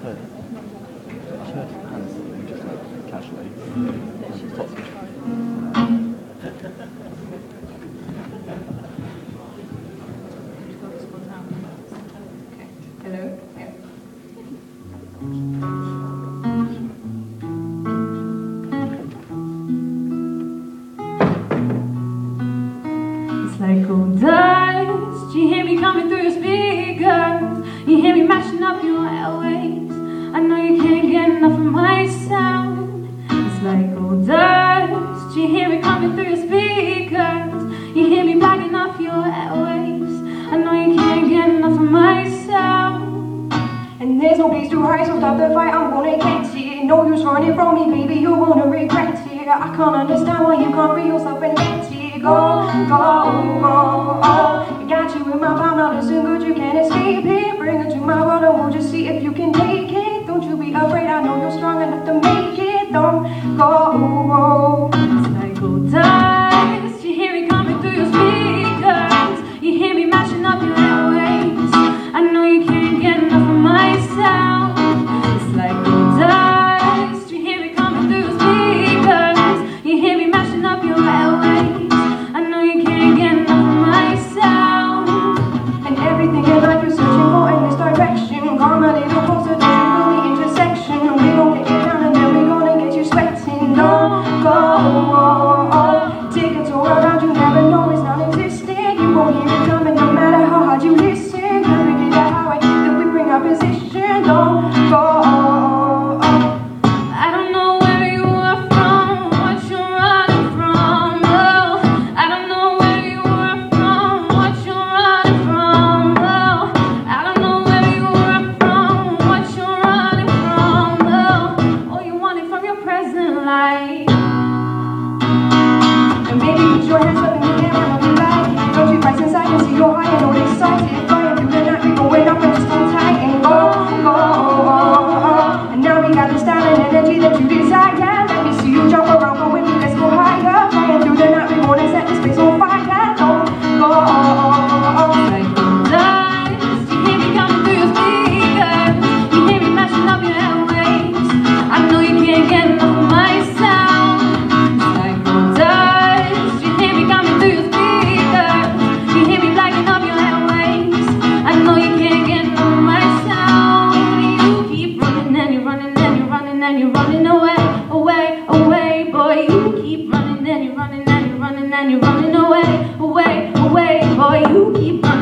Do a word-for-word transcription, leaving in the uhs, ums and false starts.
heard, I've heard hands something just like casually. Hello? Yeah. It's like gold dust. You hear me coming through your speakers. You hear me mashing up your airways. I know you can't get enough of my sound. It's like gold dust. You hear me coming through your speakers. You hear me backing off your airways. I know you can't get enough of my sound. And there's no place to hide, so stop the fight, I'm gonna get it. No use running from me, baby, you're gonna regret it. I can't understand why you can't bring yourself and let it go, go, go, oh. I got you in my palm, now listen good, you can't escape it. Bring it to my world and we'll just see if you can take it. Don't you be afraid, I know you're strong enough to make it. Don't go, it's like gold dust. You hear me coming through your speakers. You hear me mashing up your airways. I know you can't get enough of my sound. It's like gold dust. You hear me coming through your speakers. You hear me mashing up your airways. I know you can't get enough of my sound. And everything in life you're searching for in this direction. Come a little closer, don't you feel the intersection? We gon' get you down and then we gonna get you sweating. Don't go, oh, oh. Take a tour around, you never know it's non-existent. You won't hear it coming no matter how hard you listen. Position, don't go. I don't know where you are from, what you're running from. Oh, I don't know where you are from, what you're running from. Oh, I don't know where you are from, what you're running from. Oh, all you want it from your present life. And baby, put your hands up in the air and I'll be like, don't you fight since I can see you're high and all excited. Flying through the night, we going up and it's so tight and go. Energy that you desire. Let me see you jump around, come with me, let's go higher. Flying through the night, we wanna set this place on fire. Don't go, like gold dust. You hear me coming through your speakers. You hear me mashing up your airways. I know you can't get enough of my sound. It's like gold dust. You hear me coming through your speakers. You hear me blacking up your airways. I know you can't get enough of my sound. You keep running and you're running and you're running away, away, away, boy. You keep running and you're running and you're running and you're running away, away, away, boy. You keep running.